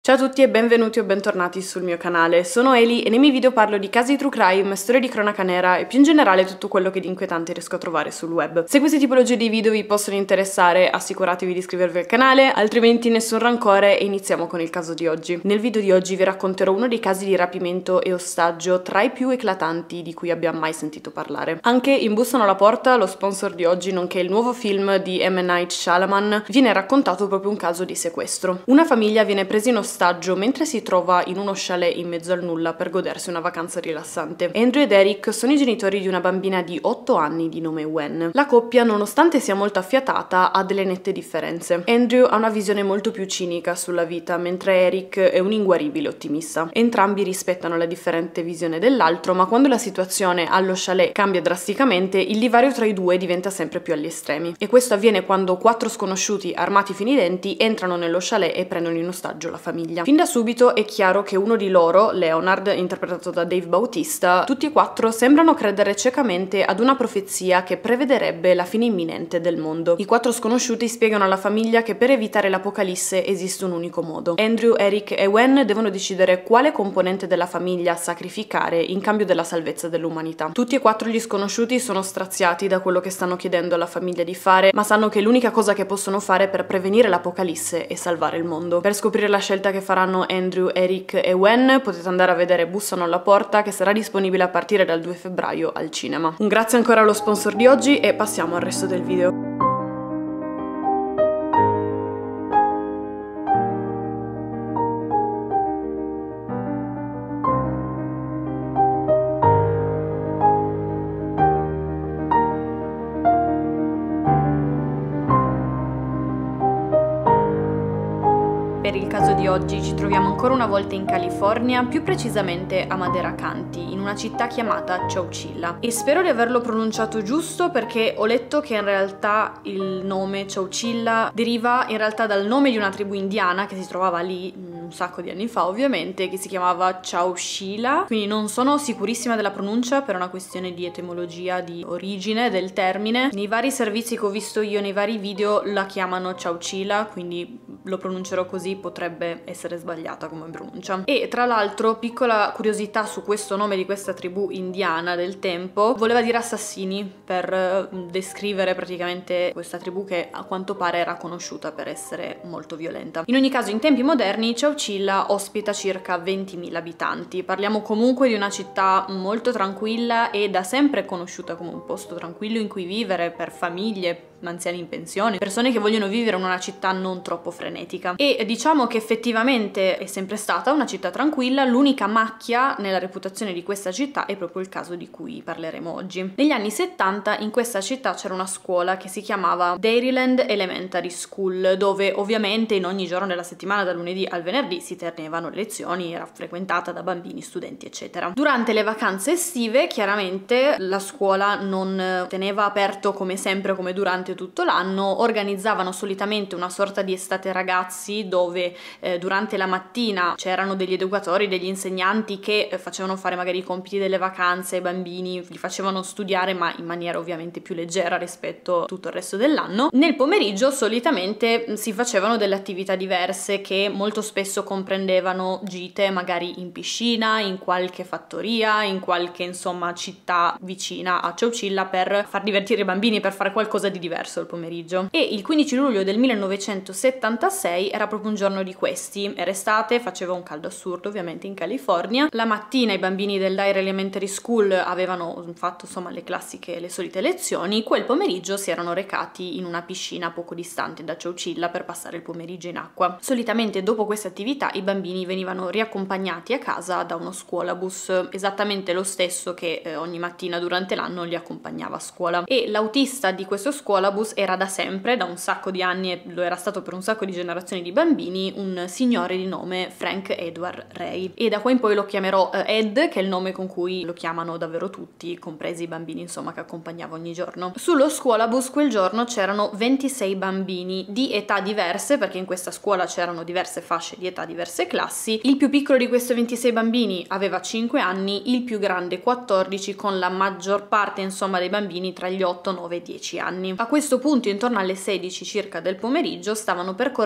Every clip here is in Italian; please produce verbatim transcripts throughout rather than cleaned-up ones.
Ciao a tutti e benvenuti o bentornati sul mio canale, sono Eli e nei miei video parlo di casi true crime, storie di cronaca nera e più in generale tutto quello che di inquietante riesco a trovare sul web. Se queste tipologie di video vi possono interessare, assicuratevi di iscrivervi al canale, altrimenti nessun rancore e iniziamo con il caso di oggi. Nel video di oggi vi racconterò uno dei casi di rapimento e ostaggio tra i più eclatanti di cui abbia mai sentito parlare. Anche in Bussano alla porta, lo sponsor di oggi, nonché il nuovo film di M. Night Shyamalan, viene raccontato proprio un caso di sequestro. Una famiglia viene presa in ostaggio mentre si trova in uno chalet in mezzo al nulla per godersi una vacanza rilassante. Andrew ed Eric sono i genitori di una bambina di otto anni di nome Wen. La coppia, nonostante sia molto affiatata, ha delle nette differenze. Andrew ha una visione molto più cinica sulla vita, mentre Eric è un inguaribile ottimista. Entrambi rispettano la differente visione dell'altro, ma quando la situazione allo chalet cambia drasticamente, il divario tra i due diventa sempre più agli estremi. E questo avviene quando quattro sconosciuti armati fino ai denti entrano nello chalet e prendono in ostaggio la famiglia. Fin da subito è chiaro che uno di loro, Leonard, interpretato da Dave Bautista, tutti e quattro sembrano credere ciecamente ad una profezia che prevederebbe la fine imminente del mondo. I quattro sconosciuti spiegano alla famiglia che per evitare l'apocalisse esiste un unico modo. Andrew, Eric e Wen devono decidere quale componente della famiglia sacrificare in cambio della salvezza dell'umanità. Tutti e quattro gli sconosciuti sono straziati da quello che stanno chiedendo alla famiglia di fare, ma sanno che l'unica cosa che possono fare per prevenire l'apocalisse è salvare il mondo. Per scoprire la scelta che faranno Andrew, Eric e Wen potete andare a vedere Bussano alla porta, che sarà disponibile a partire dal due febbraio al cinema. Un grazie ancora allo sponsor di oggi e passiamo al resto del video. Per il caso di oggi ci troviamo ancora una volta in California, più precisamente a Madera County, in una città chiamata Chowchilla. E spero di averlo pronunciato giusto perché ho letto che in realtà il nome Chowchilla deriva in realtà dal nome di una tribù indiana che si trovava lì un sacco di anni fa ovviamente, che si chiamava Chowchilla. Quindi non sono sicurissima della pronuncia per una questione di etimologia, di origine del termine. Nei vari servizi che ho visto io, nei vari video, la chiamano Chowchilla, quindi lo pronuncerò così, potrebbe essere sbagliata come pronuncia. E tra l'altro, piccola curiosità su questo nome di questa tribù indiana del tempo, voleva dire assassini per descrivere praticamente questa tribù che a quanto pare era conosciuta per essere molto violenta. In ogni caso, in tempi moderni Chowchilla ospita circa ventimila abitanti. Parliamo comunque di una città molto tranquilla e da sempre conosciuta come un posto tranquillo in cui vivere per famiglie, anziani in pensione, persone che vogliono vivere in una città non troppo frenetica. E diciamo che effettivamente è sempre stata una città tranquilla. L'unica macchia nella reputazione di questa città è proprio il caso di cui parleremo oggi. Negli anni settanta in questa città c'era una scuola che si chiamava Dairyland Elementary School, dove ovviamente in ogni giorno della settimana, dal lunedì al venerdì, si tenevano le lezioni, era frequentata da bambini, studenti eccetera. Durante le vacanze estive chiaramente la scuola non teneva aperto come sempre, come durante tutto l'anno. Organizzavano solitamente una sorta di estate ragazzi dove eh, durante la mattina c'erano degli educatori, degli insegnanti che eh, facevano fare magari i compiti delle vacanze ai bambini, li facevano studiare ma in maniera ovviamente più leggera rispetto a tutto il resto dell'anno. Nel pomeriggio solitamente si facevano delle attività diverse che molto spesso comprendevano gite magari in piscina, in qualche fattoria, in qualche insomma città vicina a Chowchilla per far divertire i bambini, per fare qualcosa di diverso al pomeriggio. E il quindici luglio del millenovecentosettantasei era proprio un giorno di questi. Era estate, faceva un caldo assurdo ovviamente in California. La mattina i bambini del Dairy Elementary School avevano fatto insomma le classiche, le solite lezioni. Quel pomeriggio si erano recati in una piscina poco distante da Chowchilla per passare il pomeriggio in acqua. Solitamente dopo queste attività i bambini venivano riaccompagnati a casa da uno scuolabus, esattamente lo stesso che eh, ogni mattina durante l'anno li accompagnava a scuola. E l'autista di questo scuolabus era da sempre, da un sacco di anni, e lo era stato per un sacco di generazioni di bambini, un signore di nome Frank Edward Ray. E da qua in poi lo chiamerò uh, Ed, che è il nome con cui lo chiamano davvero tutti, compresi i bambini insomma che accompagnava ogni giorno. Sullo scuolabus quel giorno c'erano ventisei bambini di età diverse, perché in questa scuola c'erano diverse fasce di età, diverse classi. Il più piccolo di questi ventisei bambini aveva cinque anni, il più grande quattordici, con la maggior parte insomma dei bambini tra gli otto, nove e dieci anni. A questo punto, intorno alle sedici circa del pomeriggio, stavano percorrendo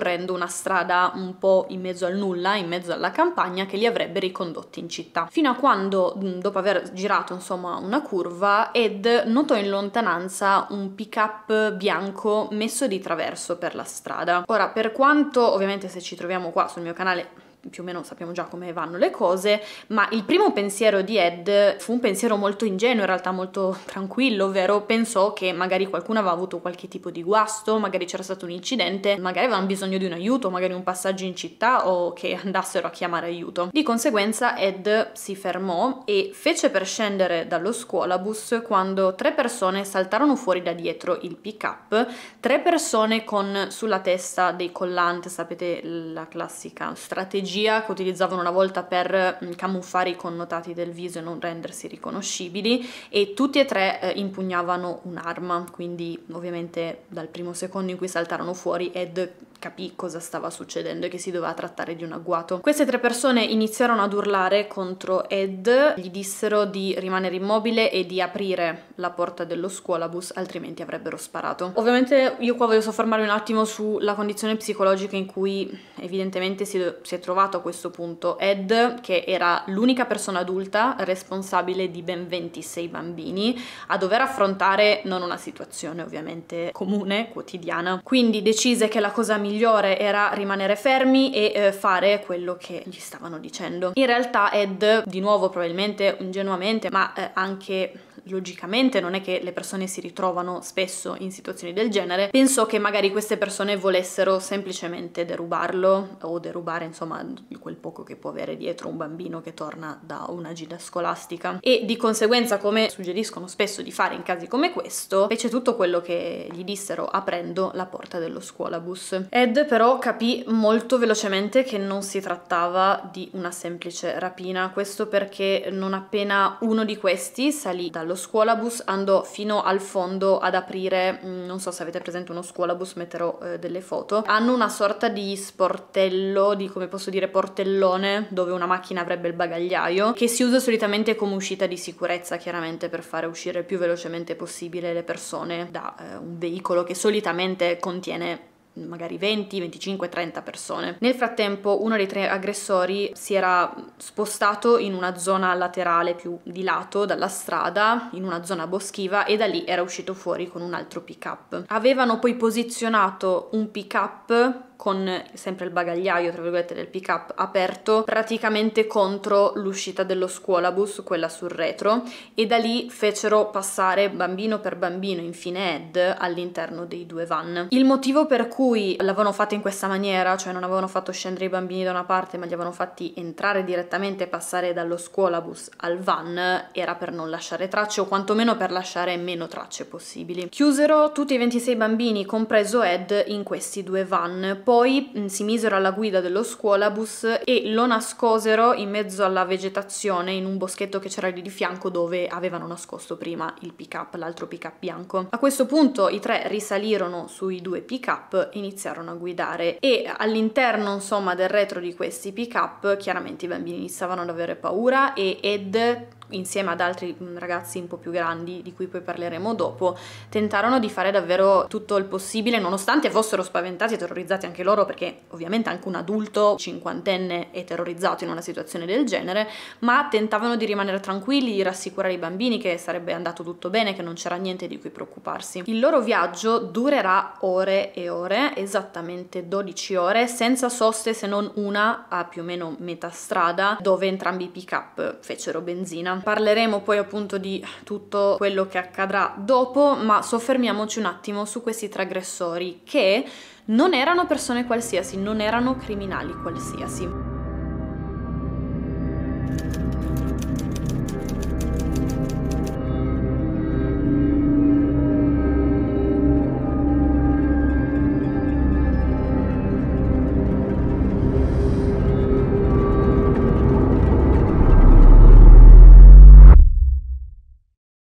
percorrendo una strada un po' in mezzo al nulla, in mezzo alla campagna, che li avrebbe ricondotti in città. Fino a quando, dopo aver girato insomma una curva, Ed notò in lontananza un pick-up bianco messo di traverso per la strada. Ora, per quanto ovviamente se ci troviamo qua sul mio canale più o meno sappiamo già come vanno le cose, ma il primo pensiero di Ed fu un pensiero molto ingenuo, in realtà molto tranquillo, ovvero pensò che magari qualcuno aveva avuto qualche tipo di guasto, magari c'era stato un incidente, magari avevano bisogno di un aiuto, magari un passaggio in città o che andassero a chiamare aiuto. Di conseguenza Ed si fermò e fece per scendere dallo scuolabus quando tre persone saltarono fuori da dietro il pick-up, tre persone con sulla testa dei collanti, sapete la classica strategia che utilizzavano una volta per camuffare i connotati del viso e non rendersi riconoscibili, e tutti e tre eh, impugnavano un'arma, quindi ovviamente dal primo secondo in cui saltarono fuori Ed capì cosa stava succedendo e che si doveva trattare di un agguato. Queste tre persone iniziarono ad urlare contro Ed, gli dissero di rimanere immobile e di aprire la porta dello scuolabus, altrimenti avrebbero sparato. Ovviamente io qua voglio soffermarmi un attimo sulla condizione psicologica in cui evidentemente si, si è trovato a questo punto Ed, che era l'unica persona adulta responsabile di ben ventisei bambini, a dover affrontare non una situazione ovviamente comune, quotidiana. Quindi decise che la cosa migliore era rimanere fermi e eh, fare quello che gli stavano dicendo. In realtà Ed, di nuovo probabilmente ingenuamente, ma eh, anche logicamente non è che le persone si ritrovano spesso in situazioni del genere, pensò che magari queste persone volessero semplicemente derubarlo o derubare insomma quel poco che può avere dietro un bambino che torna da una gita scolastica, e di conseguenza, come suggeriscono spesso di fare in casi come questo, fece tutto quello che gli dissero aprendo la porta dello scuolabus. Ed però capì molto velocemente che non si trattava di una semplice rapina, questo perché non appena uno di questi salì dallo scuolabus andò fino al fondo ad aprire, non so se avete presente uno scuolabus, metterò eh, delle foto, hanno una sorta di sportello, di come posso dire portellone, dove una macchina avrebbe il bagagliaio, che si usa solitamente come uscita di sicurezza, chiaramente per fare uscire il più velocemente possibile le persone da eh, un veicolo che solitamente contiene magari venti, venticinque, trenta persone. Nel frattempo uno dei tre aggressori si era spostato in una zona laterale più di lato dalla strada, in una zona boschiva, e da lì era uscito fuori con un altro pick-up. Avevano poi posizionato un pick-up con sempre il bagagliaio tra virgolette del pick-up aperto praticamente contro l'uscita dello scuolabus, quella sul retro, e da lì fecero passare bambino per bambino, infine Ed, all'interno dei due van. Il motivo per cui l'avevano fatto in questa maniera, cioè non avevano fatto scendere i bambini da una parte ma li avevano fatti entrare direttamente e passare dallo scuolabus al van, era per non lasciare tracce, o quantomeno per lasciare meno tracce possibili. Chiusero tutti i ventisei bambini, compreso Ed, in questi due van. Poi mh, si misero alla guida dello scuolabus e lo nascosero in mezzo alla vegetazione in un boschetto che c'era lì di fianco, dove avevano nascosto prima il pick-up, l'altro pick-up bianco. A questo punto i tre risalirono sui due pick-up e iniziarono a guidare, e all'interno insomma del retro di questi pick-up chiaramente i bambini iniziavano ad avere paura, e Ed, insieme ad altri ragazzi un po' più grandi di cui poi parleremo dopo, tentarono di fare davvero tutto il possibile, nonostante fossero spaventati e terrorizzati anche loro, perché ovviamente anche un adulto cinquantenne è terrorizzato in una situazione del genere, ma tentavano di rimanere tranquilli, di rassicurare i bambini che sarebbe andato tutto bene, che non c'era niente di cui preoccuparsi. Il loro viaggio durerà ore e ore, esattamente dodici ore, senza soste se non una a più o meno metà strada, dove entrambi i pick-up fecero benzina. Parleremo poi appunto di tutto quello che accadrà dopo, ma soffermiamoci un attimo su questi tre aggressori, che non erano persone qualsiasi, non erano criminali qualsiasi.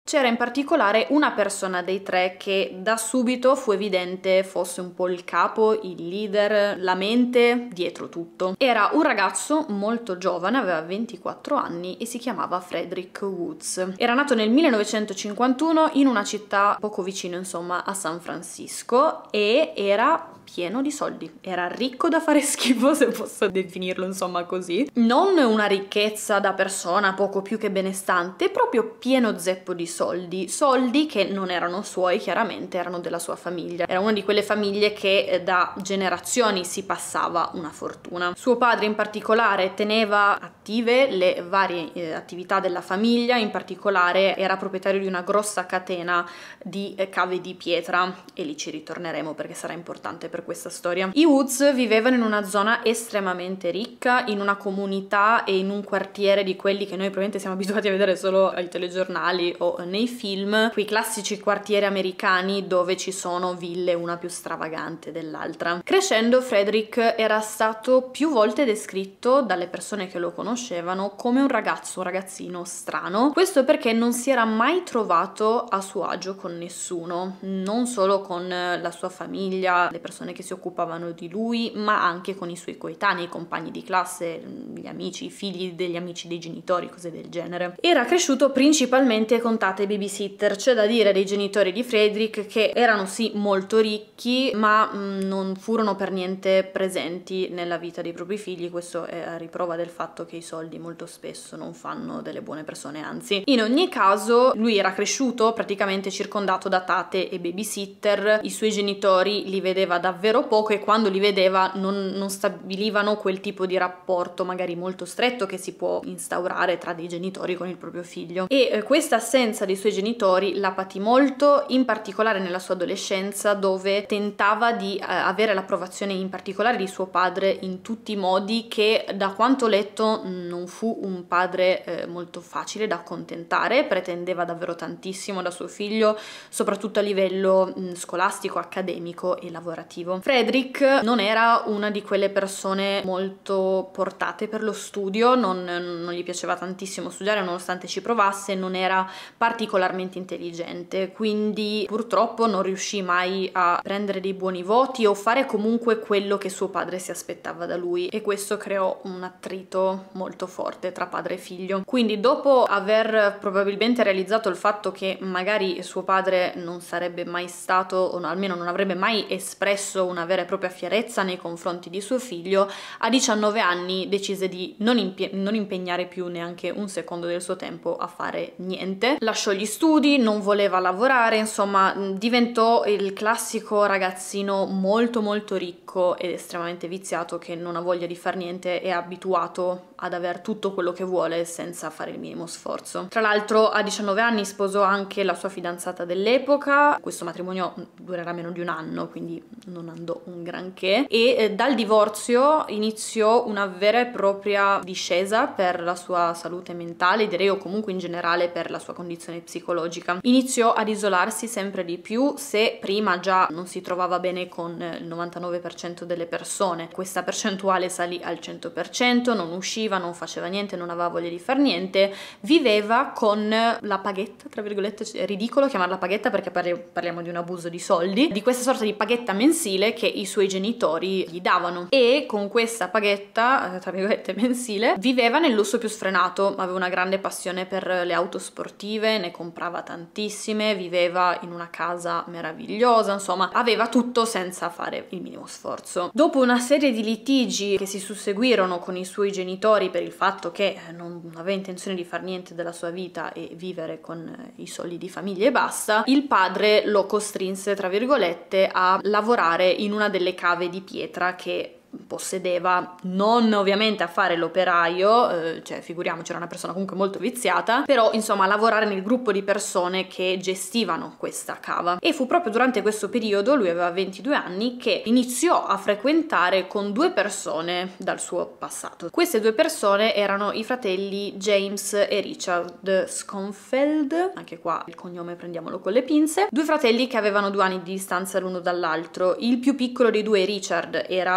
C'era in particolare una persona dei tre che da subito fu evidente fosse un po' il capo, il leader, la mente dietro tutto. Era un ragazzo molto giovane, aveva ventiquattro anni e si chiamava Frederick Woods. Era nato nel millenovecentocinquantuno in una città poco vicino, insomma, a San Francisco, e era pieno di soldi. Era ricco da fare schifo, se posso definirlo insomma così. Non una ricchezza da persona poco più che benestante, proprio pieno zeppo di soldi. Soldi che non erano suoi, chiaramente, erano della sua famiglia. Era una di quelle famiglie che da generazioni si passava una fortuna. Suo padre in particolare teneva attive le varie eh, attività della famiglia, in particolare era proprietario di una grossa catena di eh, cave di pietra, e lì ci ritorneremo perché sarà importante per questa storia. I Woods vivevano in una zona estremamente ricca, in una comunità e in un quartiere di quelli che noi probabilmente siamo abituati a vedere solo ai telegiornali o nei film, quei classici quartieri americani dove ci sono ville una più stravagante dell'altra. Crescendo, Frederick era stato più volte descritto dalle persone che lo conoscevano come un ragazzo, un ragazzino strano. Questo perché non si era mai trovato a suo agio con nessuno, non solo con la sua famiglia, le persone che si occupavano di lui, ma anche con i suoi coetanei, i compagni di classe, gli amici, i figli degli amici dei genitori, cose del genere. Era cresciuto principalmente con tate e babysitter. C'è da dire dei genitori di Frederick che erano sì molto ricchi, ma mh, non furono per niente presenti nella vita dei propri figli. Questo è a riprova del fatto che i soldi molto spesso non fanno delle buone persone, anzi. In ogni caso, lui era cresciuto praticamente circondato da tate e babysitter. I suoi genitori li vedeva davvero poco, e quando li vedeva non, non stabilivano quel tipo di rapporto magari molto stretto che si può instaurare tra dei genitori con il proprio figlio. E eh, questa assenza dei suoi genitori la patì molto, in particolare nella sua adolescenza, dove tentava di eh, avere l'approvazione in particolare di suo padre in tutti i modi, che da quanto ho letto non fu un padre eh, molto facile da accontentare. Pretendeva davvero tantissimo da suo figlio, soprattutto a livello mh, scolastico, accademico e lavorativo. Frederick non era una di quelle persone molto portate per lo studio, non, non gli piaceva tantissimo studiare nonostante ci provasse, non era particolarmente intelligente, quindi purtroppo non riuscì mai a prendere dei buoni voti o fare comunque quello che suo padre si aspettava da lui, e questo creò un attrito molto forte tra padre e figlio. Quindi dopo aver probabilmente realizzato il fatto che magari suo padre non sarebbe mai stato, o almeno non avrebbe mai espresso una vera e propria fierezza nei confronti di suo figlio, a diciannove anni decise di non, impe- non impegnare più neanche un secondo del suo tempo a fare niente. Lasciò gli studi, non voleva lavorare, insomma diventò il classico ragazzino molto molto ricco ed estremamente viziato che non ha voglia di far niente, è abituato ad aver tutto quello che vuole senza fare il minimo sforzo. Tra l'altro a diciannove anni sposò anche la sua fidanzata dell'epoca. Questo matrimonio durerà meno di un anno, quindi non andò un granché, e eh, dal divorzio iniziò una vera e propria discesa per la sua salute mentale, direi, o comunque in generale per la sua condizione psicologica. Iniziò ad isolarsi sempre di più. Se prima già non si trovava bene con il novantanove per cento delle persone, questa percentuale salì al cento per cento, non usciva, non faceva niente, non aveva voglia di far niente, viveva con la paghetta, tra virgolette. È ridicolo chiamarla paghetta perché parliamo di un abuso di soldi, di questa sorta di paghetta mensile che i suoi genitori gli davano, e con questa paghetta, tra virgolette mensile, viveva nel lusso più sfrenato. Aveva una grande passione per le auto sportive, ne comprava tantissime, viveva in una casa meravigliosa, insomma aveva tutto senza fare il minimo sforzo. Dopo una serie di litigi che si susseguirono con i suoi genitori per il fatto che non aveva intenzione di far niente della sua vita e vivere con i soldi di famiglia e basta, il padre lo costrinse, tra virgolette, a lavorare in una delle cave di pietra che possedeva, non ovviamente a fare l'operaio, eh, cioè figuriamoci, era una persona comunque molto viziata, però insomma a lavorare nel gruppo di persone che gestivano questa cava. E fu proprio durante questo periodo, lui aveva ventidue anni, che iniziò a frequentare con due persone dal suo passato. Queste due persone erano i fratelli James e Richard Schonfeld, anche qua il cognome prendiamolo con le pinze, due fratelli che avevano due anni di distanza l'uno dall'altro. Il più piccolo dei due, Richard, era coetaneo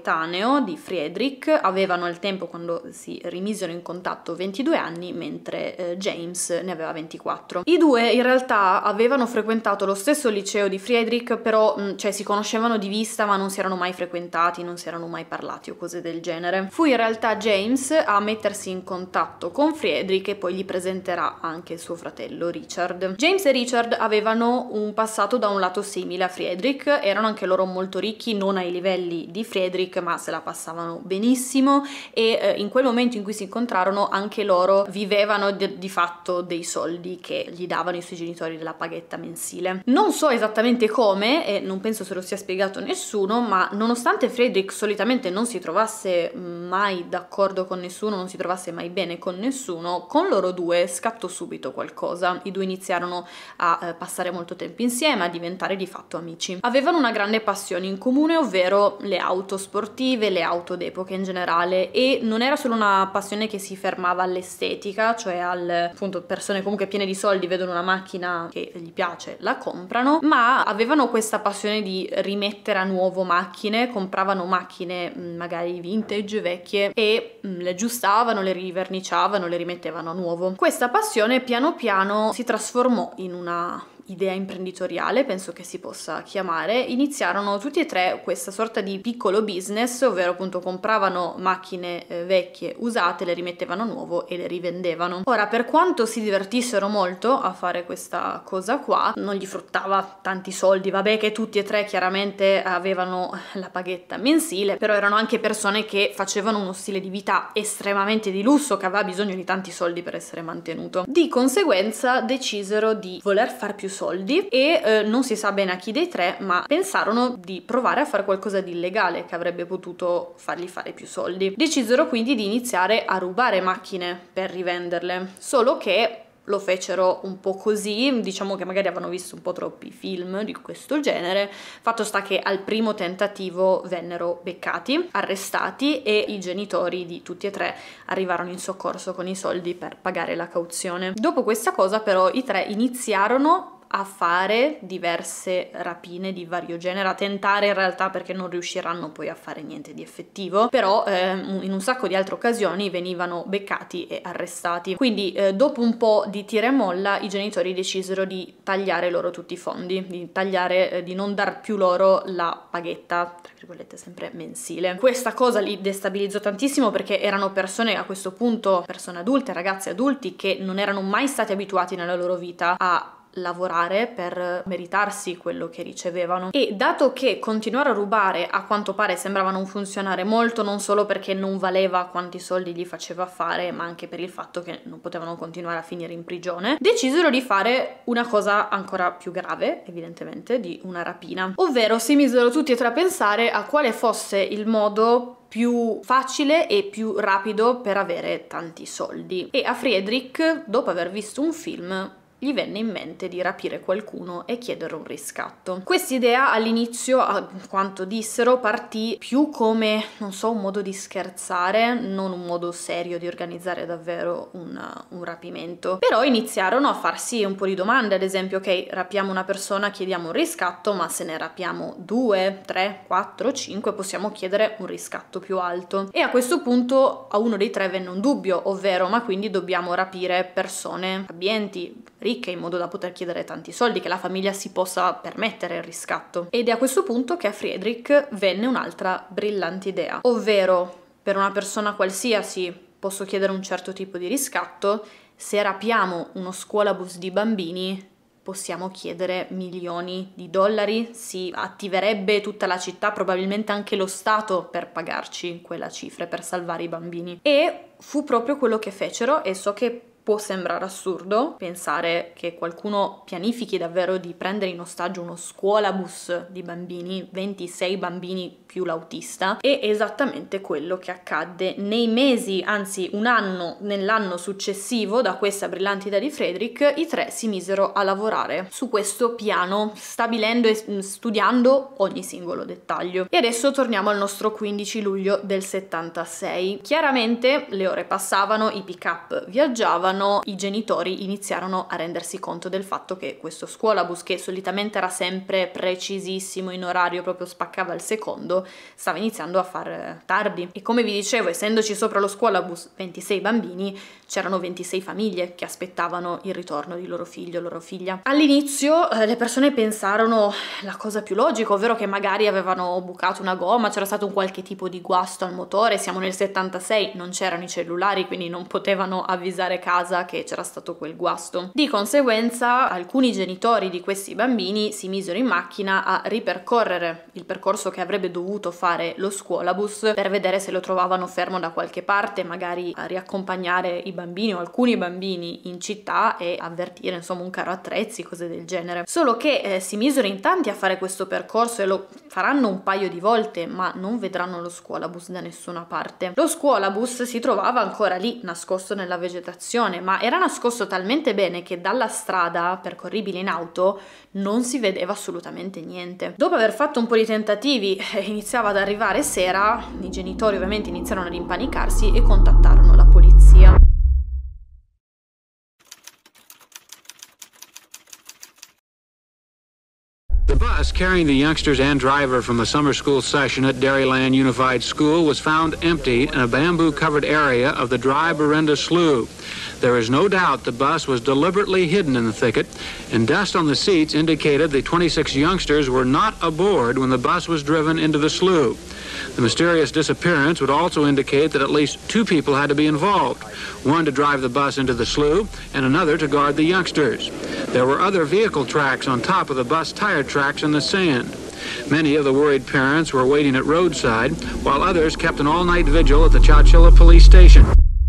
coetaneo di Friedrich, avevano al tempo, quando si rimisero in contatto, ventidue anni, mentre eh, James ne aveva ventiquattro. I due in realtà avevano frequentato lo stesso liceo di Friedrich, però mh, cioè si conoscevano di vista ma non si erano mai frequentati, non si erano mai parlati o cose del genere. Fu in realtà James a mettersi in contatto con Friedrich e poi gli presenterà anche suo fratello Richard. James e Richard avevano un passato da un lato simile a Friedrich, erano anche loro molto ricchi, non ai livelli di Friedrich, ma se la passavano benissimo e eh, in quel momento in cui si incontrarono anche loro vivevano di, di fatto dei soldi che gli davano i suoi genitori della paghetta mensile. Non so esattamente come e non penso se lo sia spiegato nessuno, ma nonostante Friedrich solitamente non si trovasse mai d'accordo con nessuno, non si trovasse mai bene con nessuno, con loro due scattò subito qualcosa. I due iniziarono a eh, passare molto tempo insieme, a diventare di fatto amici. Avevano una grande passione in comune, ovvero le auto sportive, le auto d'epoca in generale, e non era solo una passione che si fermava all'estetica, cioè al appunto persone comunque piene di soldi vedono una macchina che gli piace, la comprano, ma avevano questa passione di rimettere a nuovo macchine, compravano macchine magari vintage, vecchie, e le aggiustavano, le riverniciavano, le rimettevano a nuovo. Questa passione piano piano si trasformò in una idea imprenditoriale, penso che si possa chiamare. Iniziarono tutti e tre questa sorta di piccolo business, ovvero appunto compravano macchine eh, vecchie usate, le rimettevano a nuovo e le rivendevano. Ora, per quanto si divertissero molto a fare questa cosa qua, non gli fruttava tanti soldi, vabbè che tutti e tre chiaramente avevano la paghetta mensile, però erano anche persone che facevano uno stile di vita estremamente di lusso, che aveva bisogno di tanti soldi per essere mantenuto. Di conseguenza decisero di voler far più soldi e eh, non si sa bene a chi dei tre, ma pensarono di provare a fare qualcosa di illegale che avrebbe potuto fargli fare più soldi. Decisero quindi di iniziare a rubare macchine per rivenderle, solo che lo fecero un po' così, diciamo che magari avevano visto un po' troppi film di questo genere. Fatto sta che al primo tentativo vennero beccati, arrestati, e i genitori di tutti e tre arrivarono in soccorso con i soldi per pagare la cauzione. Dopo questa cosa però i tre iniziarono a fare diverse rapine di vario genere, a tentare in realtà, perché non riusciranno poi a fare niente di effettivo, però eh, in un sacco di altre occasioni venivano beccati e arrestati. Quindi eh, dopo un po' di tira e molla i genitori decisero di tagliare loro tutti i fondi, di tagliare, eh, di non dar più loro la paghetta, tra virgolette sempre mensile. Questa cosa li destabilizzò tantissimo, perché erano persone a questo punto, persone adulte, ragazzi adulti, che non erano mai stati abituati nella loro vita a lavorare per meritarsi quello che ricevevano. E dato che continuare a rubare a quanto pare sembrava non funzionare molto, non solo perché non valeva quanti soldi gli faceva fare, ma anche per il fatto che non potevano continuare a finire in prigione, decisero di fare una cosa ancora più grave, evidentemente, di una rapina. Ovvero si misero tutti e tre a pensare a quale fosse il modo più facile e più rapido per avere tanti soldi. E a Friedrich, dopo aver visto un film, gli venne in mente di rapire qualcuno e chiedere un riscatto. Quest'idea all'inizio, a quanto dissero, partì più come, non so, un modo di scherzare, non un modo serio di organizzare davvero un, un rapimento. Però iniziarono a farsi un po' di domande, ad esempio, ok, rapiamo una persona, chiediamo un riscatto, ma se ne rapiamo due, tre, quattro, cinque, possiamo chiedere un riscatto più alto. E a questo punto a uno dei tre venne un dubbio, ovvero, ma quindi dobbiamo rapire persone abbienti, ricche, in modo da poter chiedere tanti soldi, che la famiglia si possa permettere il riscatto. Ed è a questo punto che a Friedrich venne un'altra brillante idea, ovvero, per una persona qualsiasi posso chiedere un certo tipo di riscatto, se rapiamo uno scuolabus di bambini possiamo chiedere milioni di dollari, si attiverebbe tutta la città, probabilmente anche lo Stato, per pagarci quella cifra, per salvare i bambini. E fu proprio quello che fecero, e so che può sembrare assurdo pensare che qualcuno pianifichi davvero di prendere in ostaggio uno scuolabus di bambini, ventisei bambini più l'autista. È esattamente quello che accadde nei mesi, anzi un anno, nell'anno successivo da questa brillante idea di Friedrich. I tre si misero a lavorare su questo piano, stabilendo e studiando ogni singolo dettaglio. E adesso torniamo al nostro quindici luglio del settantasei. Chiaramente le ore passavano, i pick-up viaggiavano, passavano i genitori iniziarono a rendersi conto del fatto che questo scuolabus, che solitamente era sempre precisissimo in orario, proprio spaccava il secondo, stava iniziando a far tardi. E come vi dicevo, essendoci sopra lo scuolabus ventisei bambini, c'erano ventisei famiglie che aspettavano il ritorno di loro figlio o loro figlia. All'inizio eh, le persone pensarono la cosa più logica, ovvero che magari avevano bucato una gomma, c'era stato un qualche tipo di guasto al motore. Siamo nel settantasei, non c'erano i cellulari, quindi non potevano avvisare casa che c'era stato quel guasto. Di conseguenza alcuni genitori di questi bambini si misero in macchina a ripercorrere il percorso che avrebbe dovuto fare lo scuolabus per vedere se lo trovavano fermo da qualche parte, magari a riaccompagnare i bambini o alcuni bambini in città e avvertire insomma un carro attrezzi, cose del genere. Solo che eh, si misero in tanti a fare questo percorso e lo faranno un paio di volte, ma non vedranno lo scuolabus da nessuna parte. Lo scuolabus si trovava ancora lì, nascosto nella vegetazione, ma era nascosto talmente bene che dalla strada percorribile in auto non si vedeva assolutamente niente. Dopo aver fatto un po' di tentativi, eh, iniziava ad arrivare sera, i genitori ovviamente iniziarono ad impanicarsi e contattarono la polizia. The bus carrying the youngsters and driver from a summer school session at Dairyland Unified School was found empty in a bamboo-covered area of the dry Berenda Slough. There is no doubt the bus was deliberately hidden in the thicket, and dust on the seats indicated the twenty-six youngsters were not aboard when the bus was driven into the slough. The mysterious disappearance would also indicate that at least two people had to be involved, one to drive the bus into the slough and another to guard the youngsters. There were other vehicle tracks on top of the bus tire tracks in the sand. Many of the worried parents were waiting at roadside, while others kept an all-night vigil at the Chowchilla police station.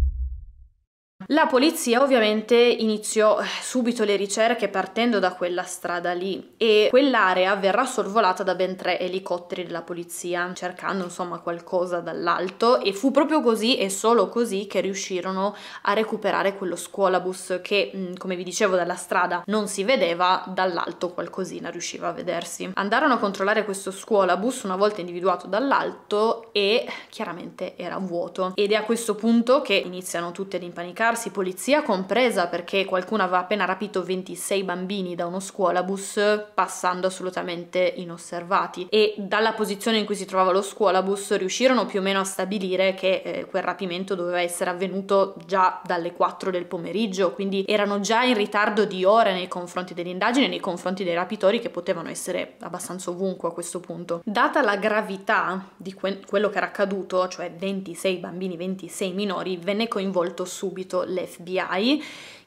La polizia ovviamente iniziò subito le ricerche partendo da quella strada lì e quell'area verrà sorvolata da ben tre elicotteri della polizia cercando insomma qualcosa dall'alto, e fu proprio così e solo così che riuscirono a recuperare quello scuolabus che, come vi dicevo, dalla strada non si vedeva, dall'alto qualcosina riusciva a vedersi. Andarono a controllare questo scuolabus una volta individuato dall'alto e chiaramente era vuoto, ed è a questo punto che iniziano tutti ad impanicarsi, polizia compresa, perché qualcuno aveva appena rapito ventisei bambini da uno scuolabus passando assolutamente inosservati, e dalla posizione in cui si trovava lo scuolabus riuscirono più o meno a stabilire che eh, quel rapimento doveva essere avvenuto già dalle quattro del pomeriggio, quindi erano già in ritardo di ore nei confronti delle indagini, nei confronti dei rapitori, che potevano essere abbastanza ovunque a questo punto. Data la gravità di que quello che era accaduto, cioè ventisei bambini, ventisei minori, venne coinvolto subito l'F B I,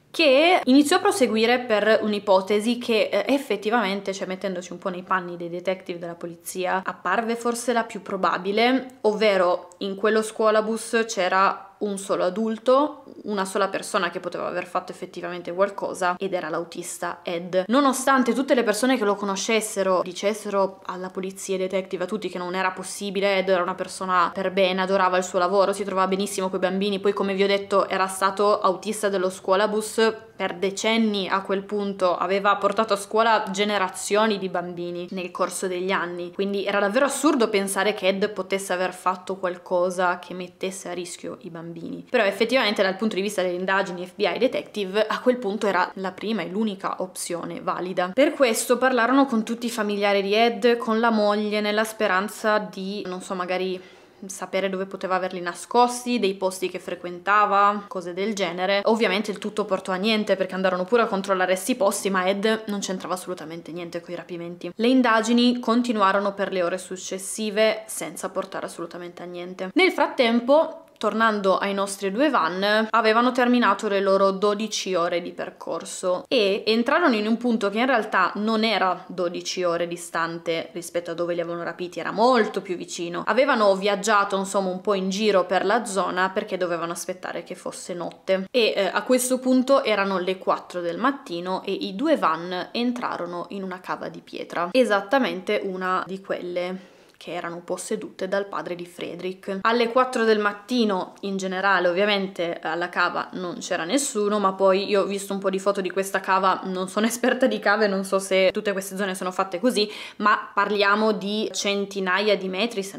che iniziò a proseguire per un'ipotesi che eh, effettivamente, cioè mettendoci un po' nei panni dei detective della polizia, apparve forse la più probabile, ovvero in quello scuolabus c'era un solo adulto, una sola persona che poteva aver fatto effettivamente qualcosa, ed era l'autista Ed. Nonostante tutte le persone che lo conoscessero dicessero alla polizia, ai detective, a tutti, che non era possibile, Ed era una persona per bene, adorava il suo lavoro, si trovava benissimo coi bambini, poi come vi ho detto era stato autista dello scuolabus per decenni a quel punto, aveva portato a scuola generazioni di bambini nel corso degli anni, quindi era davvero assurdo pensare che Ed potesse aver fatto qualcosa che mettesse a rischio i bambini. Però effettivamente dal punto di vista delle indagini F B I detective a quel punto era la prima e l'unica opzione valida. Per questo parlarono con tutti i familiari di Ed, con la moglie, nella speranza di, non so, magari sapere dove poteva averli nascosti, dei posti che frequentava, cose del genere. Ovviamente il tutto portò a niente, perché andarono pure a controllare questi posti, ma Ed non c'entrava assolutamente niente con i rapimenti. Le indagini continuarono per le ore successive senza portare assolutamente a niente. Nel frattempo, tornando ai nostri due van, avevano terminato le loro dodici ore di percorso e entrarono in un punto che in realtà non era dodici ore distante rispetto a dove li avevano rapiti, era molto più vicino. Avevano viaggiato insomma un po' in giro per la zona perché dovevano aspettare che fosse notte, e eh, a questo punto erano le quattro del mattino e i due van entrarono in una cava di pietra, esattamente una di quelle che erano possedute dal padre di Frederick. Alle quattro del mattino, in generale, ovviamente alla cava non c'era nessuno, ma poi io ho visto un po' di foto di questa cava, non sono esperta di cave, non so se tutte queste zone sono fatte così, ma parliamo di centinaia di metri, se non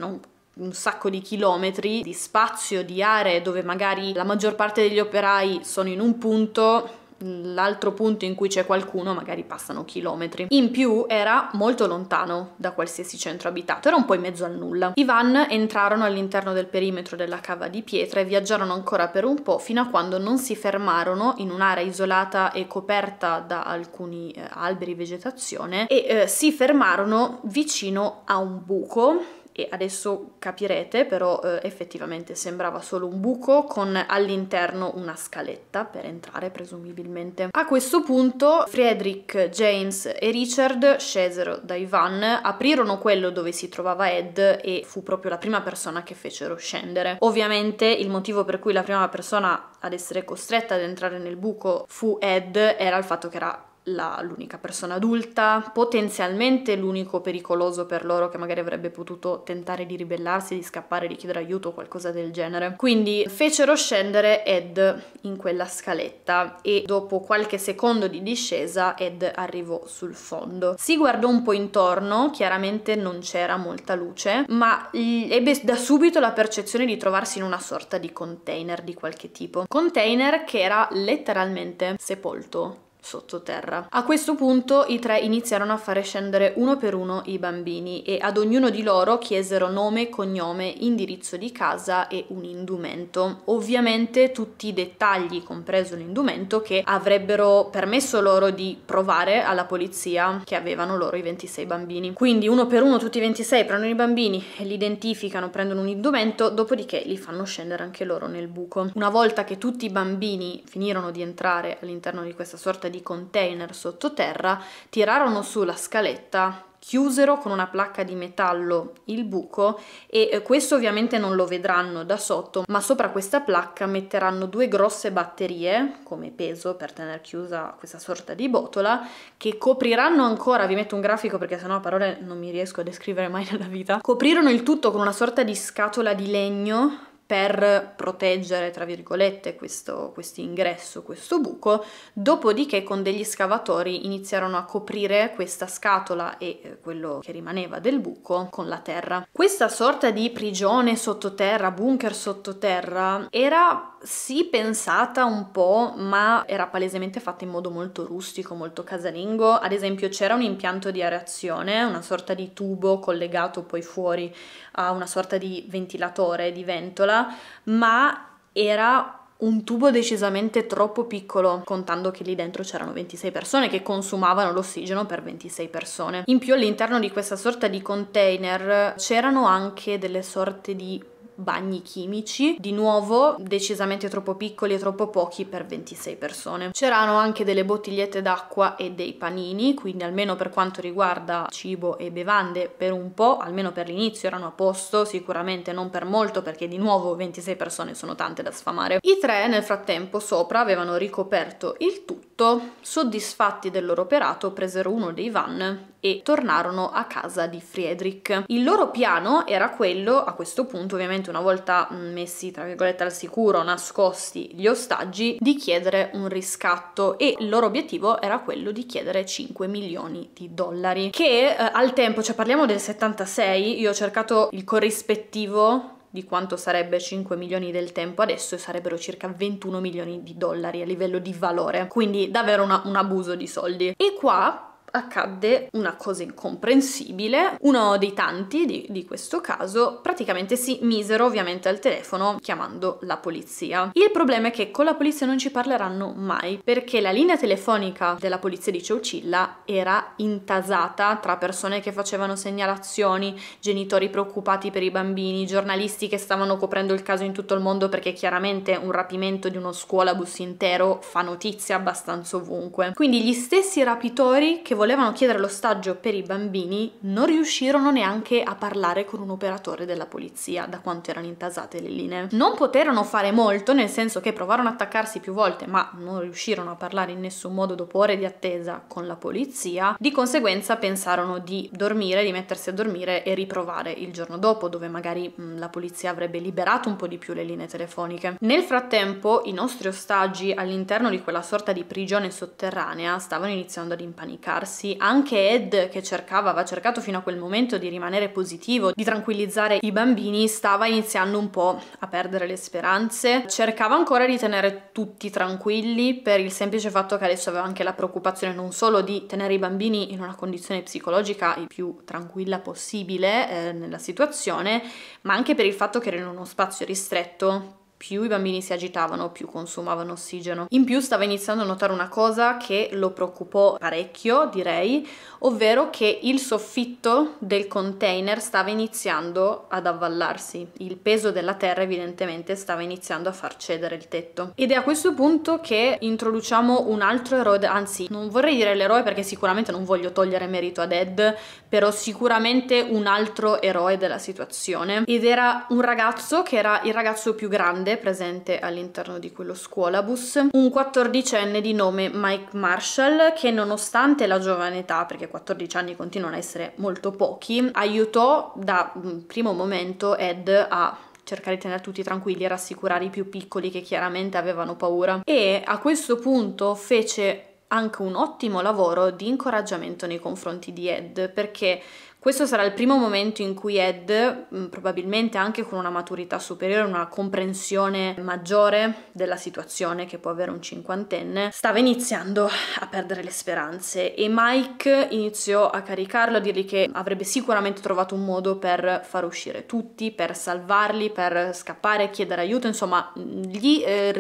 un sacco di chilometri di spazio, di aree dove magari la maggior parte degli operai sono in un punto, l'altro punto in cui c'è qualcuno magari passano chilometri. In più era molto lontano da qualsiasi centro abitato, era un po' in mezzo al nulla. I van entrarono all'interno del perimetro della cava di pietra e viaggiarono ancora per un po' fino a quando non si fermarono in un'area isolata e coperta da alcuni eh, alberi, vegetazione, e eh, si fermarono vicino a un buco. E adesso capirete, però eh, effettivamente sembrava solo un buco con all'interno una scaletta per entrare presumibilmente. A questo punto Friedrich, James e Richard scesero dai van, aprirono quello dove si trovava Ed e fu proprio la prima persona che fecero scendere. Ovviamente il motivo per cui la prima persona ad essere costretta ad entrare nel buco fu Ed era il fatto che era l'unica persona adulta, potenzialmente l'unico pericoloso per loro che magari avrebbe potuto tentare di ribellarsi, di scappare, di chiedere aiuto o qualcosa del genere. Quindi fecero scendere Ed in quella scaletta e dopo qualche secondo di discesa Ed arrivò sul fondo. Si guardò un po' intorno, chiaramente non c'era molta luce, ma ebbe da subito la percezione di trovarsi in una sorta di container di qualche tipo. Container che era letteralmente sepolto sottoterra. A questo punto i tre iniziarono a fare scendere uno per uno i bambini e ad ognuno di loro chiesero nome, cognome, indirizzo di casa e un indumento. Ovviamente tutti i dettagli, compreso l'indumento, che avrebbero permesso loro di provare alla polizia che avevano loro i ventisei bambini. Quindi uno per uno tutti i ventisei prendono i bambini e li identificano, prendono un indumento, dopodiché li fanno scendere anche loro nel buco. Una volta che tutti i bambini finirono di entrare all'interno di questa sorta di container sottoterra, tirarono su la scaletta, chiusero con una placca di metallo il buco e questo ovviamente non lo vedranno da sotto, ma sopra questa placca metteranno due grosse batterie come peso per tenere chiusa questa sorta di botola, che copriranno ancora, vi metto un grafico perché sennò a parole non mi riesco a descrivere mai nella vita, coprirono il tutto con una sorta di scatola di legno per proteggere, tra virgolette, questo ingresso, questo buco, dopodiché con degli scavatori iniziarono a coprire questa scatola e quello che rimaneva del buco con la terra. Questa sorta di prigione sottoterra, bunker sottoterra, era sì pensata un po', ma era palesemente fatta in modo molto rustico, molto casalingo. Ad esempio c'era un impianto di areazione, una sorta di tubo collegato poi fuori a una sorta di ventilatore, di ventola, ma era un tubo decisamente troppo piccolo, contando che lì dentro c'erano ventisei persone che consumavano l'ossigeno per ventisei persone. In più all'interno di questa sorta di container c'erano anche delle sorte di bagni chimici, di nuovo decisamente troppo piccoli e troppo pochi per ventisei persone. C'erano anche delle bottigliette d'acqua e dei panini, quindi almeno per quanto riguarda cibo e bevande per un po', almeno per l'inizio erano a posto, sicuramente non per molto perché di nuovo ventisei persone sono tante da sfamare. I tre nel frattempo sopra avevano ricoperto il tutto, soddisfatti del loro operato presero uno dei van e tornarono a casa di Friedrich. Il loro piano era quello, a questo punto ovviamente una volta messi tra virgolette al sicuro, nascosti gli ostaggi, di chiedere un riscatto e il loro obiettivo era quello di chiedere cinque milioni di dollari, che eh, al tempo, cioè parliamo del settantasei, io ho cercato il corrispettivo di quanto sarebbe cinque milioni del tempo adesso e sarebbero circa ventuno milioni di dollari a livello di valore, quindi davvero una, un abuso di soldi. E qua accadde una cosa incomprensibile. Uno dei tanti di, di questo caso praticamente si misero ovviamente al telefono chiamando la polizia. Il problema è che con la polizia non ci parleranno mai, perché la linea telefonica della polizia di Chowchilla era intasata tra persone che facevano segnalazioni, genitori preoccupati per i bambini, giornalisti che stavano coprendo il caso in tutto il mondo, perché chiaramente un rapimento di uno scuolabus intero fa notizia abbastanza ovunque. Quindi gli stessi rapitori che volevano chiedere l'ostaggio per i bambini non riuscirono neanche a parlare con un operatore della polizia, da quanto erano intasate le linee. Non poterono fare molto, nel senso che provarono ad attaccarsi più volte ma non riuscirono a parlare in nessun modo dopo ore di attesa con la polizia. Di conseguenza pensarono di dormire, di mettersi a dormire e riprovare il giorno dopo, dove magari mh, la polizia avrebbe liberato un po' di più le linee telefoniche. Nel frattempo i nostri ostaggi all'interno di quella sorta di prigione sotterranea stavano iniziando ad impanicarsi avvallarsi. Anche Ed, che cercava, aveva cercato fino a quel momento di rimanere positivo, di tranquillizzare i bambini, stava iniziando un po' a perdere le speranze. Cercava ancora di tenere tutti tranquilli per il semplice fatto che adesso aveva anche la preoccupazione non solo di tenere i bambini in una condizione psicologica il più tranquilla possibile eh, nella situazione, ma anche per il fatto che era in uno spazio ristretto. Più i bambini si agitavano, più consumavano ossigeno. In più stava iniziando a notare una cosa che lo preoccupò parecchio, direi, ovvero che il soffitto del container stava iniziando ad avvallarsi. Il peso della terra evidentemente stava iniziando a far cedere il tetto. Ed è a questo punto che introduciamo un altro eroe, anzi non vorrei dire l'eroe perché sicuramente non voglio togliere merito ad Ed, però sicuramente un altro eroe della situazione. Ed era un ragazzo che era il ragazzo più grande presente all'interno di quello scuolabus, un quattordicenne di nome Mike Marshall, che nonostante la giovane età, perché quattordici anni continuano a essere molto pochi, aiutò da primo momento Ed a cercare di tenere tutti tranquilli e rassicurare i più piccoli che chiaramente avevano paura, e a questo punto fece anche un ottimo lavoro di incoraggiamento nei confronti di Ed, perché questo sarà il primo momento in cui Ed, probabilmente anche con una maturità superiore, una comprensione maggiore della situazione che può avere un cinquantenne, stava iniziando a perdere le speranze, e Mike iniziò a caricarlo, a dirgli che avrebbe sicuramente trovato un modo per far uscire tutti, per salvarli, per scappare, chiedere aiuto, insomma gli eh,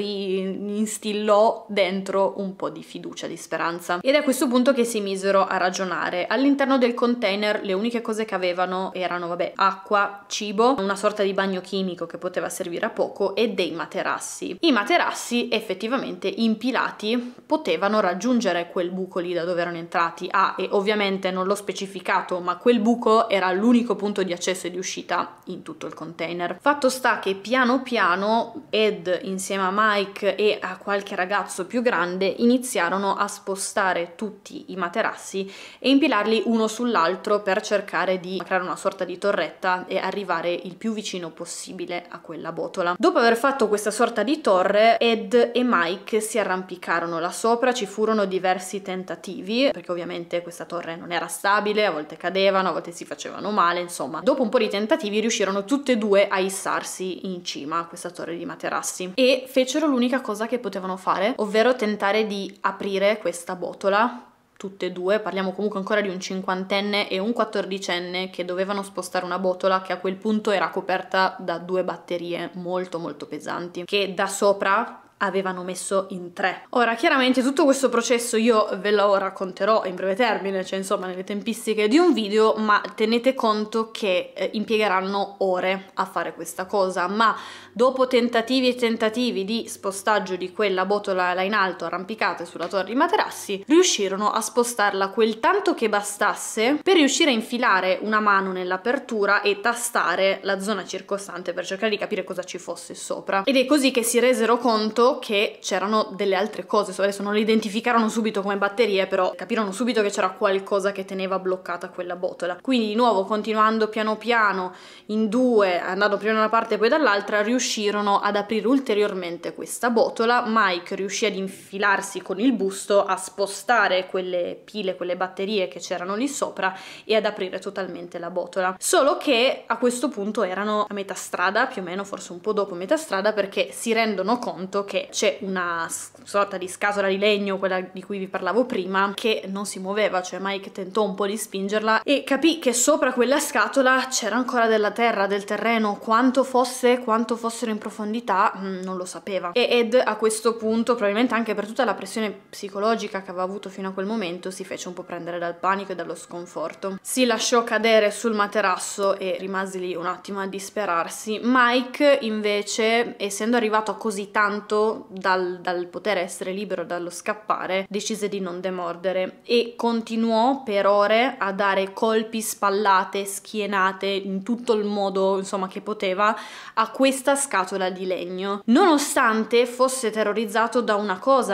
rinstillò dentro un po' di fiducia, di speranza. Ed è a questo punto che si misero a ragionare. All'interno del container le uniche cose che avevano erano, vabbè, acqua, cibo, una sorta di bagno chimico che poteva servire a poco e dei materassi. I materassi effettivamente impilati potevano raggiungere quel buco lì da dove erano entrati. Ah, e ovviamente non l'ho specificato, ma quel buco era l'unico punto di accesso e di uscita in tutto il container. Fatto sta che piano piano Ed insieme a Mike e a qualche ragazzo più grande iniziarono a spostare tutti i materassi e impilarli uno sull'altro per cercare cercare di creare una sorta di torretta e arrivare il più vicino possibile a quella botola. Dopo aver fatto questa sorta di torre, Ed e Mike si arrampicarono là sopra. Ci furono diversi tentativi, perché ovviamente questa torre non era stabile, a volte cadevano, a volte si facevano male, insomma. Dopo un po' di tentativi riuscirono tutte e due a issarsi in cima a questa torre di materassi e fecero l'unica cosa che potevano fare, ovvero tentare di aprire questa botola. Tutte e due, parliamo comunque ancora di un cinquantenne e un quattordicenne che dovevano spostare una botola che a quel punto era coperta da due batterie molto molto pesanti, che da sopra avevano messo in tre. Ora, chiaramente tutto questo processo io ve lo racconterò in breve termine, cioè insomma nelle tempistiche di un video, ma tenete conto che eh, impiegheranno ore a fare questa cosa, ma dopo tentativi e tentativi di spostaggio di quella botola là in alto arrampicata sulla torre di materassi, riuscirono a spostarla quel tanto che bastasse per riuscire a infilare una mano nell'apertura e tastare la zona circostante per cercare di capire cosa ci fosse sopra. Ed è così che si resero conto che c'erano delle altre cose. Adesso non le identificarono subito come batterie, però capirono subito che c'era qualcosa che teneva bloccata quella botola. Quindi di nuovo, continuando piano piano in due, andando prima da una parte e poi dall'altra, riuscirono ad aprire ulteriormente questa botola. Mike riuscì ad infilarsi con il busto, a spostare quelle pile, quelle batterie che c'erano lì sopra e ad aprire totalmente la botola. Solo che a questo punto erano a metà strada, più o meno, forse un po' dopo metà strada, perché si rendono conto che c'è una sorta di scatola di legno, quella di cui vi parlavo prima, che non si muoveva. Cioè Mike tentò un po' di spingerla e capì che sopra quella scatola c'era ancora della terra, del terreno. Quanto fosse, quanto fossero in profondità mh, non lo sapeva. E Ed a questo punto, probabilmente anche per tutta la pressione psicologica che aveva avuto fino a quel momento, si fece un po' prendere dal panico e dallo sconforto. Si lasciò cadere sul materasso e rimase lì un attimo a disperarsi. Mike invece, essendo arrivato a così tanto Dal, dal poter essere libero, dallo scappare, decise di non demordere e continuò per ore a dare colpi, spallate, schienate in tutto il modo insomma che poteva a questa scatola di legno, nonostante fosse terrorizzato da una cosa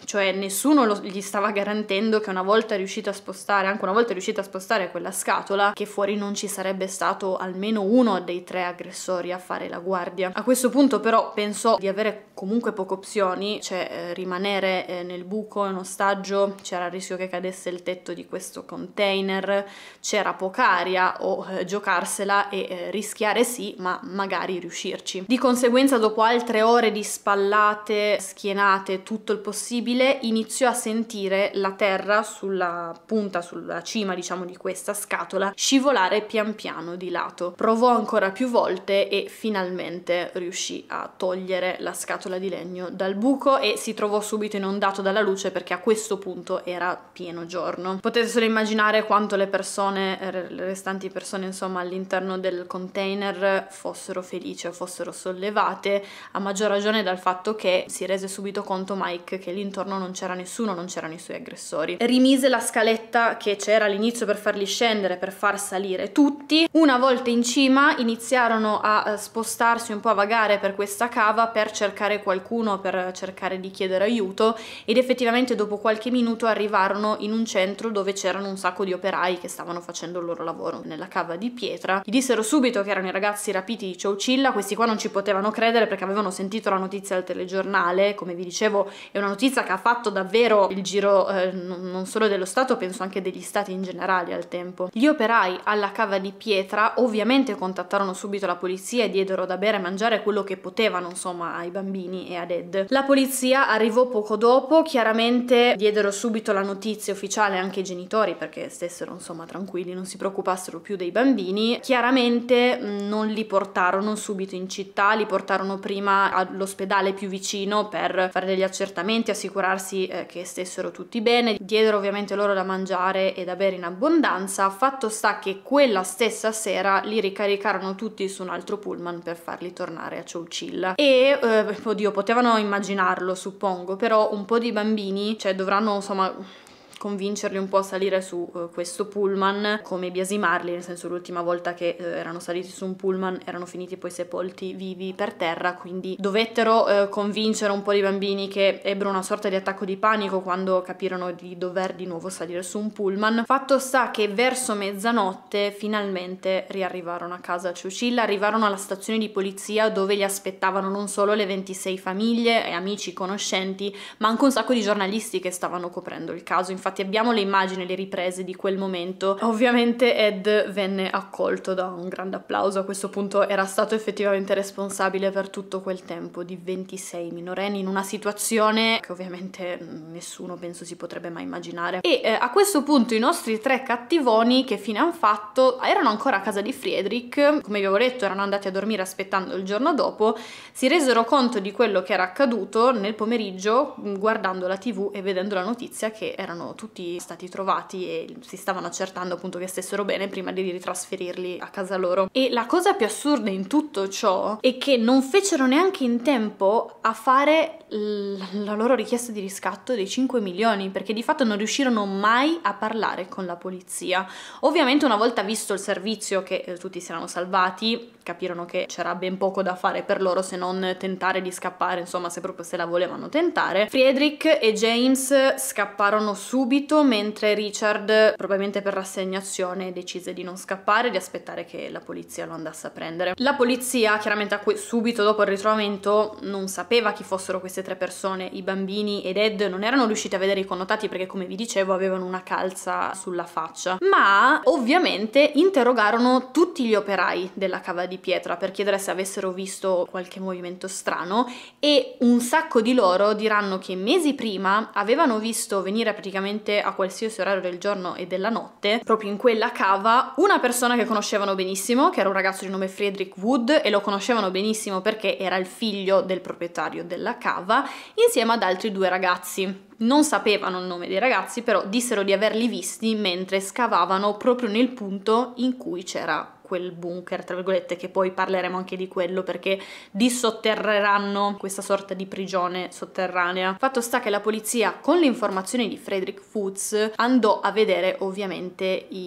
cioè nessuno lo, gli stava garantendo che una volta riuscita a spostare, anche una volta riuscita a spostare quella scatola, che fuori non ci sarebbe stato almeno uno dei tre aggressori a fare la guardia. A questo punto però pensò di avere comunque poche opzioni, cioè eh, rimanere eh, nel buco in ostaggio, c'era il rischio che cadesse il tetto di questo container, c'era poca aria, o eh, giocarsela e eh, rischiare sì, ma magari riuscirci. Di conseguenza, dopo altre ore di spallate, schienate, tutto il possibile, iniziò a sentire la terra sulla punta, sulla cima diciamo di questa scatola, scivolare pian piano di lato. Provò ancora più volte e finalmente riuscì a togliere la scatola di legno dal buco e si trovò subito inondato dalla luce, perché a questo punto era pieno giorno. Potete solo immaginare quanto le persone, le restanti persone insomma all'interno del container fossero felici o fossero sollevate, a maggior ragione dal fatto che si rese subito conto Mike che lì intorno non c'era nessuno, non c'erano i suoi aggressori. Rimise la scaletta che c'era all'inizio per farli scendere, per far salire tutti. Una volta in cima iniziarono a spostarsi un po', a vagare per questa cava per cercare qualcuno, per cercare di chiedere aiuto, ed effettivamente dopo qualche minuto arrivarono in un centro dove c'erano un sacco di operai che stavano facendo il loro lavoro nella cava di pietra. Gli dissero subito che erano i ragazzi rapiti di Chowchilla. Questi qua non ci potevano credere perché avevano sentito la notizia al telegiornale. Come vi dicevo, è una notizia che ha fatto davvero il giro eh, non solo dello Stato, penso anche degli stati in generale al tempo. Gli operai alla cava di pietra ovviamente contattarono subito la polizia e diedero da bere e mangiare quello che potevano insomma ai bambini e ad Ed. La polizia arrivò poco dopo, chiaramente diedero subito la notizia ufficiale anche ai genitori perché stessero insomma tranquilli, non si preoccupassero più dei bambini. Chiaramente mh, non li portarono subito in città, li portarono prima all'ospedale più vicino per fare degli accertamenti, assicurarsi eh, che stessero tutti bene. Diedero ovviamente loro da mangiare e da bere in abbondanza. Fatto sta che quella stessa sera li ricaricarono tutti su un altro pullman per farli tornare a Chowchilla e eh, oddio, potevano immaginarlo suppongo, però un po' di bambini, cioè dovranno insomma convincerli un po' a salire su uh, questo pullman, come biasimarli, nel senso l'ultima volta che uh, erano saliti su un pullman erano finiti poi sepolti vivi per terra, quindi dovettero uh, convincere un po' di bambini che ebbero una sorta di attacco di panico quando capirono di dover di nuovo salire su un pullman. Fatto sta che verso mezzanotte finalmente riarrivarono a casa a Chowchilla, arrivarono alla stazione di polizia dove li aspettavano non solo le ventisei famiglie e amici conoscenti, ma anche un sacco di giornalisti che stavano coprendo il caso. Infatti abbiamo le immagini, le riprese di quel momento. Ovviamente Ed venne accolto da un grande applauso. A questo punto era stato effettivamente responsabile per tutto quel tempo di ventisei minorenni in una situazione che ovviamente nessuno penso si potrebbe mai immaginare. E eh, a questo punto i nostri tre cattivoni che fine hanno fatto? Erano ancora a casa di Friedrich, come vi avevo detto erano andati a dormire aspettando il giorno dopo, si resero conto di quello che era accaduto nel pomeriggio guardando la tv e vedendo la notizia che erano tutti stati trovati e si stavano accertando appunto che stessero bene prima di ritrasferirli a casa loro. E la cosa più assurda in tutto ciò è che non fecero neanche in tempo a fare la loro richiesta di riscatto dei cinque milioni, perché di fatto non riuscirono mai a parlare con la polizia. Ovviamente una volta visto il servizio che eh, tutti si erano salvati, capirono che c'era ben poco da fare per loro se non tentare di scappare, insomma se proprio se la volevano tentare. Friedrich e James scapparono subito, mentre Richard, probabilmente per rassegnazione, decise di non scappare, di aspettare che la polizia lo andasse a prendere. La polizia chiaramente subito dopo il ritrovamento non sapeva chi fossero queste tre persone. I bambini ed Ed non erano riusciti a vedere i connotati perché, come vi dicevo, avevano una calza sulla faccia, ma ovviamente interrogarono tutti gli operai della cava di pietra per chiedere se avessero visto qualche movimento strano, e un sacco di loro diranno che mesi prima avevano visto venire praticamente a qualsiasi orario del giorno e della notte, proprio in quella cava, una persona che conoscevano benissimo, che era un ragazzo di nome Frederick Wood, e lo conoscevano benissimo perché era il figlio del proprietario della cava, insieme ad altri due ragazzi. Non sapevano il nome dei ragazzi, però dissero di averli visti mentre scavavano proprio nel punto in cui c'era quel bunker, tra virgolette, che poi parleremo anche di quello perché dissotterreranno questa sorta di prigione sotterranea. Fatto sta che la polizia, con le informazioni di Frederick Foots, andò a vedere ovviamente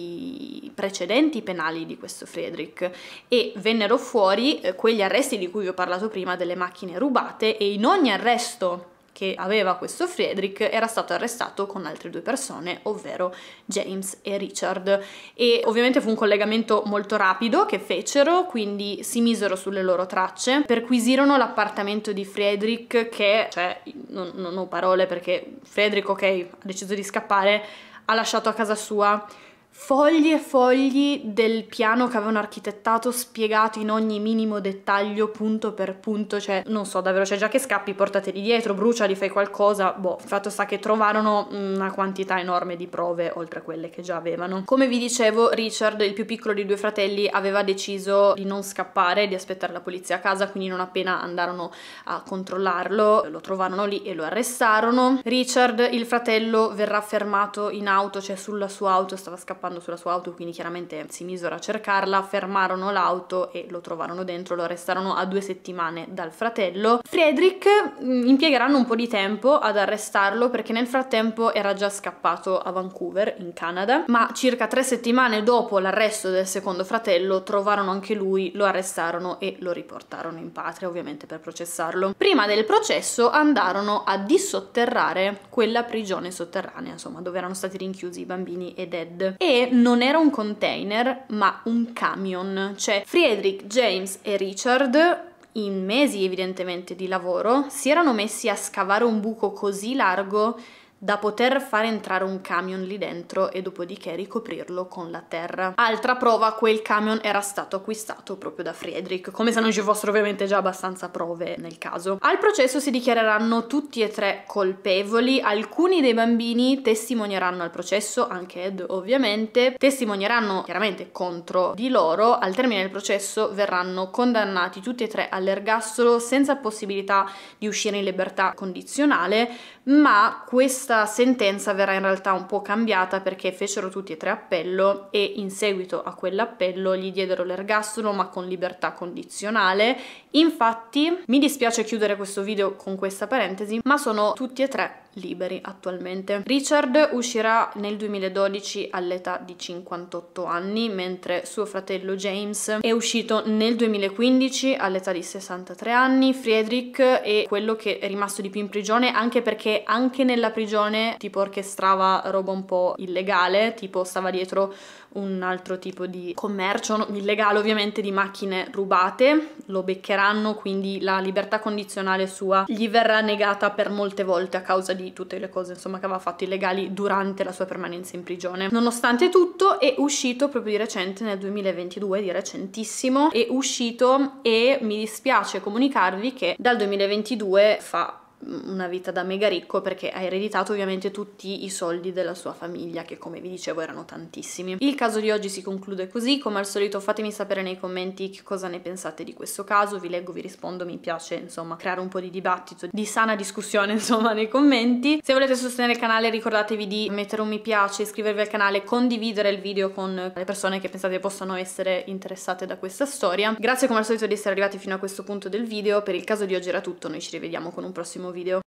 i precedenti penali di questo Frederick e vennero fuori eh, quegli arresti di cui vi ho parlato prima, delle macchine rubate, e in ogni arresto che aveva questo Friedrich era stato arrestato con altre due persone, ovvero James e Richard, e ovviamente fu un collegamento molto rapido che fecero, quindi si misero sulle loro tracce, perquisirono l'appartamento di Friedrich che, cioè, non, non ho parole perché Friedrich, ok, ha deciso di scappare, ha lasciato a casa sua fogli e fogli del piano che avevano architettato, spiegato in ogni minimo dettaglio, punto per punto, cioè non so davvero, cioè già che scappi portateli dietro, bruciali, fai qualcosa, boh, il fatto sta che trovarono una quantità enorme di prove oltre a quelle che già avevano. Come vi dicevo, Richard, il più piccolo dei due fratelli, aveva deciso di non scappare, di aspettare la polizia a casa, quindi non appena andarono a controllarlo, lo trovarono lì e lo arrestarono. Richard, il fratello, verrà fermato in auto, cioè sulla sua auto, stava scappando sulla sua auto, quindi chiaramente si misero a cercarla, fermarono l'auto e lo trovarono dentro, lo arrestarono a due settimane dal fratello. Friedrich mh, impiegheranno un po' di tempo ad arrestarlo perché nel frattempo era già scappato a Vancouver, in Canada, ma circa tre settimane dopo l'arresto del secondo fratello trovarono anche lui, lo arrestarono e lo riportarono in patria, ovviamente per processarlo. Prima del processo andarono a dissotterrare quella prigione sotterranea, insomma, dove erano stati rinchiusi i bambini ed Ed, e non era un container ma un camion, cioè Friedrich, James e Richard, in mesi evidentemente di lavoro, si erano messi a scavare un buco così largo da poter far entrare un camion lì dentro e dopodiché ricoprirlo con la terra. Altra prova, quel camion era stato acquistato proprio da Friedrich, come se non ci fossero ovviamente già abbastanza prove nel caso. Al processo si dichiareranno tutti e tre colpevoli, alcuni dei bambini testimonieranno al processo, anche Ed ovviamente, testimonieranno chiaramente contro di loro. Al termine del processo verranno condannati tutti e tre all'ergastolo senza possibilità di uscire in libertà condizionale, ma questa sentenza verrà in realtà un po' cambiata perché fecero tutti e tre appello e in seguito a quell'appello gli diedero l'ergastolo ma con libertà condizionale. Infatti mi dispiace chiudere questo video con questa parentesi, ma sono tutti e tre liberi attualmente. Richard uscirà nel duemiladodici all'età di cinquantotto anni, mentre suo fratello James è uscito nel duemilaquindici all'età di sessantatré anni. Friedrich è quello che è rimasto di più in prigione, anche perché anche nella prigione tipo orchestrava roba un po' illegale, tipo stava dietro un altro tipo di commercio illegale ovviamente di macchine rubate, lo beccheranno, quindi la libertà condizionale sua gli verrà negata per molte volte a causa di tutte le cose insomma che aveva fatto illegali durante la sua permanenza in prigione. Nonostante tutto è uscito proprio di recente, nel duemilaventidue, di recentissimo è uscito, e mi dispiace comunicarvi che dal duemilaventidue fa una vita da mega ricco perché ha ereditato ovviamente tutti i soldi della sua famiglia, che come vi dicevo erano tantissimi. Il caso di oggi si conclude così. Come al solito fatemi sapere nei commenti che cosa ne pensate di questo caso, vi leggo, vi rispondo, mi piace insomma creare un po' di dibattito, di sana discussione insomma nei commenti. Se volete sostenere il canale ricordatevi di mettere un mi piace, iscrivervi al canale, condividere il video con le persone che pensate possano essere interessate da questa storia. Grazie come al solito di essere arrivati fino a questo punto del video. Per il caso di oggi era tutto, noi ci rivediamo con un prossimo video.